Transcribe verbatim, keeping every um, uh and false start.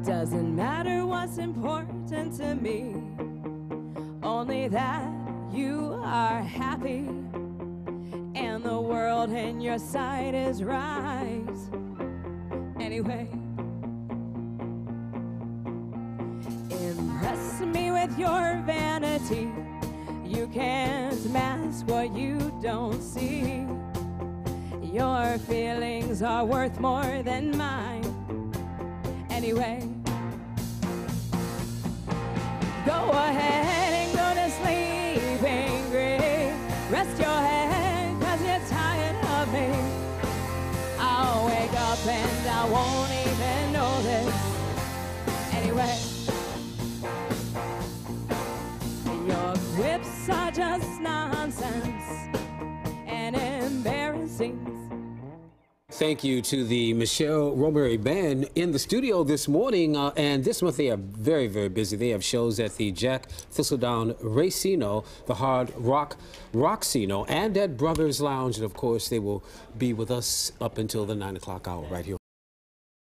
Doesn't matter what's important to me, only that you are happy and the world in your sight is right. Anyway, impress me with your vanity. You can't mask what you don't see. Your feelings are worth more than mine. Anyway, go ahead and go to sleep angry. Rest your head, cause you're tired of me. I'll wake up and I won't even know this. Anyway, your quips are just nonsense and embarrassing. Thank you to the Michelle Robury Band in the studio this morning. Uh, and this month they are very, very busy. They have shows at the Jack Thistledown Racino, the Hard Rock Rocksino, and at Brothers Lounge. And of course, they will be with us up until the nine o'clock hour right here.